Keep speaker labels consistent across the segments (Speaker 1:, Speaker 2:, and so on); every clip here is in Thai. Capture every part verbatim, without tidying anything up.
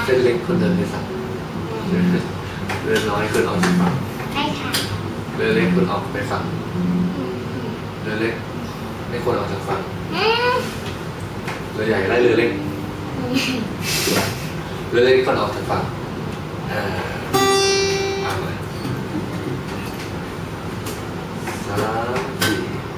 Speaker 1: เส้นเล็กคนเดินไปฝั่งเรือน้อยคนออกจากฝั่ง
Speaker 2: ใช่ค่ะ
Speaker 1: เรือเล็กคนออกไปฝั่งเรือเล็กไม่ควรออกจากฝั่งเรือใหญ่ไล่เรือเล็กเรือเล็กคนออกจากฝั่งอ่าอ่านเลยสามสี่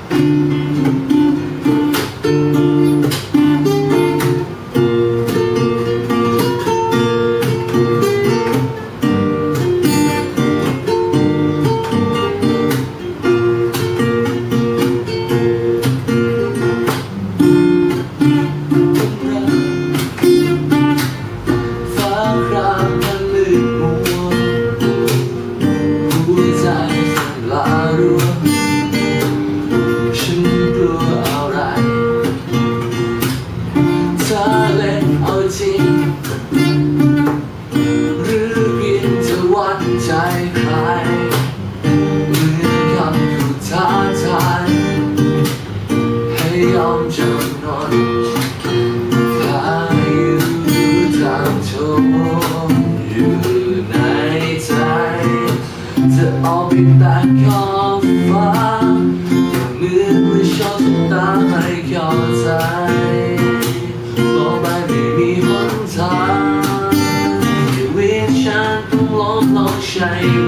Speaker 1: ใจใครเหมือนคำพูดท้าทายให้ยอมจำนนพายุทางโชมอยู่ในใจจะออกไปแต่ขอบฟ้าเหมือนว่าชอบตาไม่เข้าใจมองไปไม่มีหนทางชีวิตฉันต้องล้มลงใช่ไหม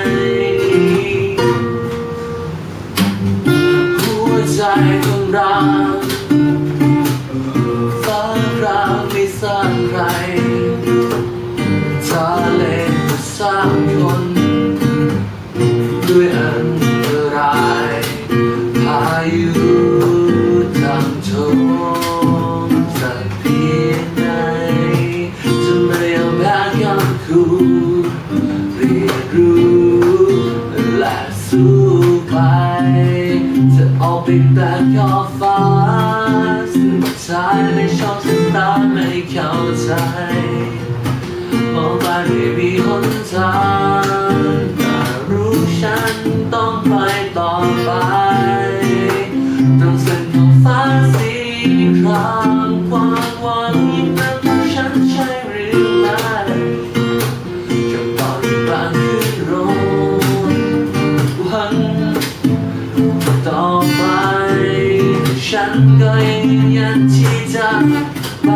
Speaker 1: หัวใจของเราฟ้าเราไม่สร้างใครทะเลก็สร้างคนด้วยอันตรายพายุทำโทษสักเพียงไหนจะไม่ยอมแพ้คำคูเรียนรู้และสู้ไปจะออกไปแต่ขอบฟ้าสุดท้ายไม่ชอบสายตาไม่เข้าใจมองไปไม่มีหนทางแต่รู้ฉันต้องไปต่อไปต้องเส้นขอบฟ้าสีครามความหวังยิ่งนักของฉันใช่หรือไม่คำตอบที่กลางคืนโรยวันต่อไปฉันก็ยังยืนยันที่จะไป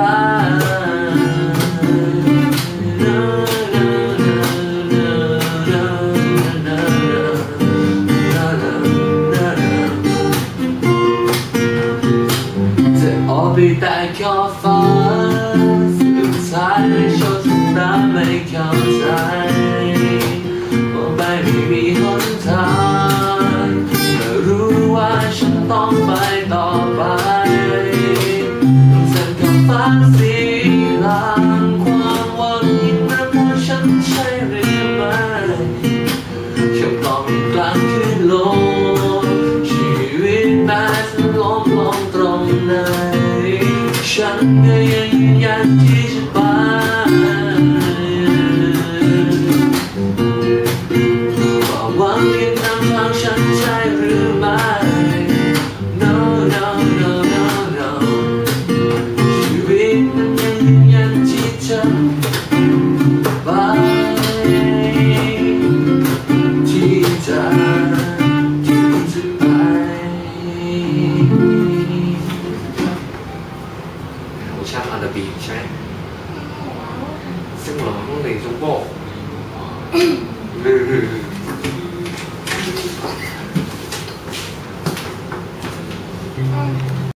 Speaker 1: ออกไปแต่ขอบฟ้าสุดท้ายไม่ชอบทุกตาไม่เข้าใจมองไปไม่มีหนทางแต่รู้ว่าฉันต้องไปต่อไปต้องเส้นขอบฟ้าสีลางความหวังยิ่งนักของฉันใช่หรือไม่คำตอบที่กลางคืนลมชีวิตแม้จะล้มลงตรงไหนฉันก็ยังยืนยันที่จะไปความหวังยังนำทางฉันใช่หรือไม่ No no no no no ชีวิตนั้นยังยืนยันที่จะไปที่จะที่จะไปชาติอันดาบีใช่ไหมซึ่งเราต้องเรียน中国